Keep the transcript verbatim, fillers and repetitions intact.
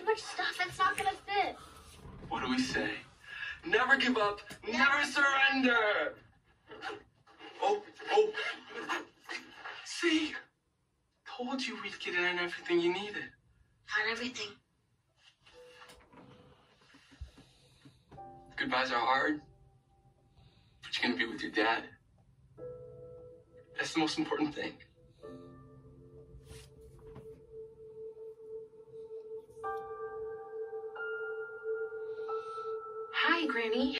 much stuff. It's not gonna fit. What do we say? Never give up, never, never surrender. Oh, oh. See? Told you we'd get in everything you needed. Not everything. Goodbyes are hard, but you're gonna be with your dad. That's the most important thing. Hi, Granny.